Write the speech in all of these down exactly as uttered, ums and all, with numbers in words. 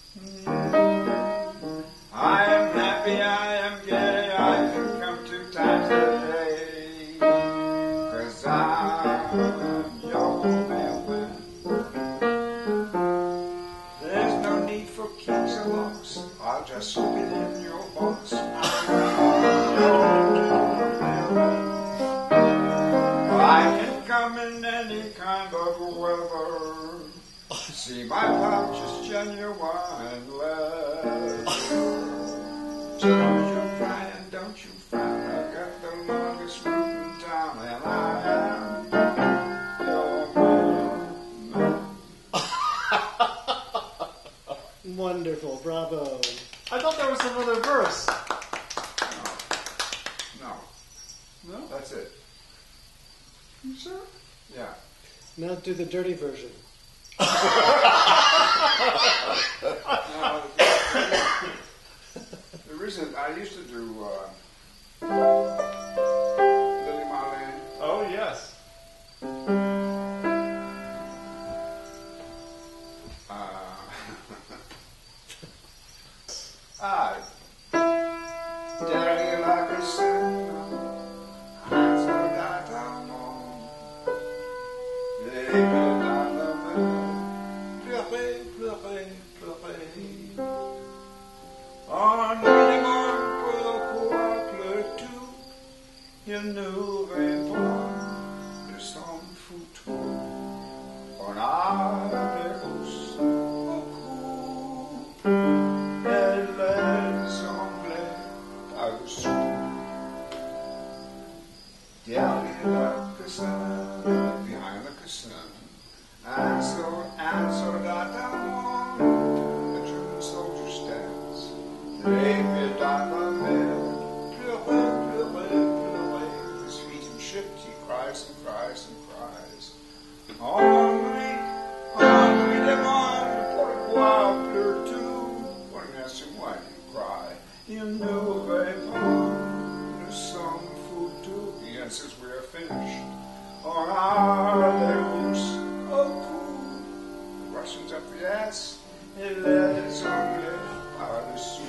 I am happy, I am gay, I can come two times a day, 'cause I'm your mailman. There's no need for keys or locks, I'll just slip it in your box. I'm your mailman. I can come in any kind of weather. See, my pouch is genuine leather. Don't you cry and don't you frown, I've got the longest route in town, and I am your mailman. Wonderful, bravo. I thought there was another verse. No. No? No? That's it. You sure? Yeah. Now do the dirty version. No, the reason I used to do uh, Lily Marlene. Oh, yes. Uh, I daddy like a sinner, I said that I'm on. They get on the mill, pleurer, pleurer, pleurer. En minimum pourquoi pleures-tu? Il nous répond de son futur. On a des rousses beaucoup, et les Anglais par-dessous. Derrière la cassette, behind the cassette, and so, and so that down, the German soldier stands. Les pieds dans la mer, pleurer, pleurer, pleurer. His feet in shipped, he cries and cries and cries. Henri, Henri demande pourquoi pleures-tu? When he asks him why do you cry, il nous répond, nous sommes foutus. He answers, we are finished. On a les rousses au cou, the Russians up the ass, et les Anglais par-dessous.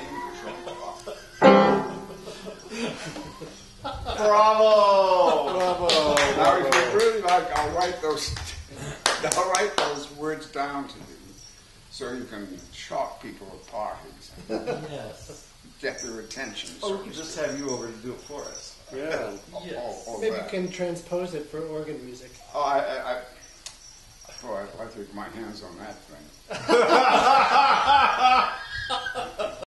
Bravo! Bravo. Now, if you really like, I'll write those. I'll write those words down to you, so you can shock people at parties, Yes. get their attention. Or so we could to just speak. have you over to do it for us. Yeah. Oh, Yes. oh, oh, Maybe you that. can transpose it for organ music. Oh, I, I, I, oh, I, I think my hands on that thing.